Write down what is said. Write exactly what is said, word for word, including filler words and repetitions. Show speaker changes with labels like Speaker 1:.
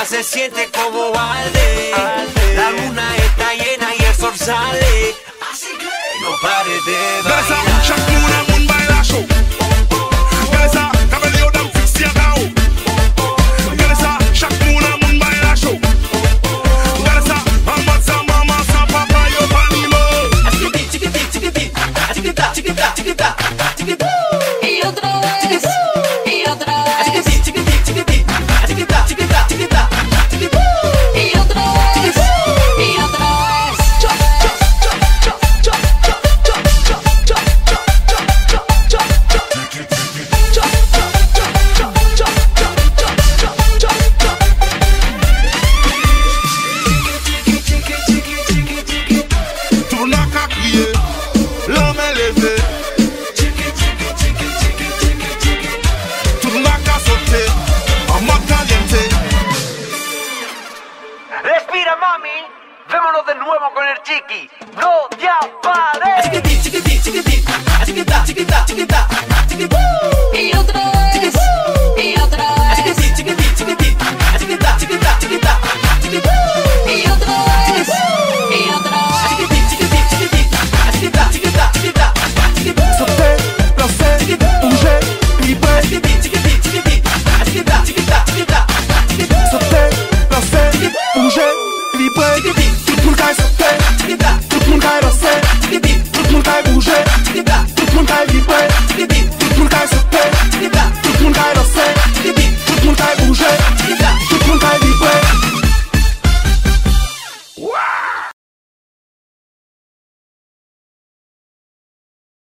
Speaker 1: se siente como arde. La luna está llena y el sol sale, así que no pares de bailar.
Speaker 2: Chaque moune moun bay la show. Gade sa, kabele yo dam fix ya kao. Gade sa, chaque moune moun bay la show. Gade sa, maman sa maman sa papa yo panimo.
Speaker 1: Chiquiti, chiquiti, chiquiti, chiquita, chiquita, chiquita, chiquita.
Speaker 3: Y otra vez, y otra vez,
Speaker 1: Chiquiti, chiquiti, chiquiti, chiquita, chiquita, chiquita, chiquita.
Speaker 3: y otra vez, y otra vez.
Speaker 1: Chop, chop, chop, chop, chop, chop, chop, chop, chop, chop, chop, chop, chop. Chop, chop, chop, chop, chop, chop, chop, chop, chop.
Speaker 2: Tout n'a qu'à crier, l'homme est levé. Tout n'a qu'à sauter, en mode caliente.
Speaker 1: Respira, mami. Vémonos de nuevo con el chiqui. No te apares.